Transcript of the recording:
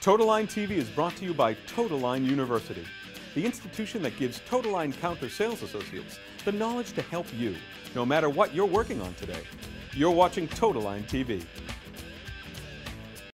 Totaline TV is brought to you by Totaline University, the institution that gives Totaline counter sales associates the knowledge to help you, no matter what you're working on today. You're watching Totaline TV.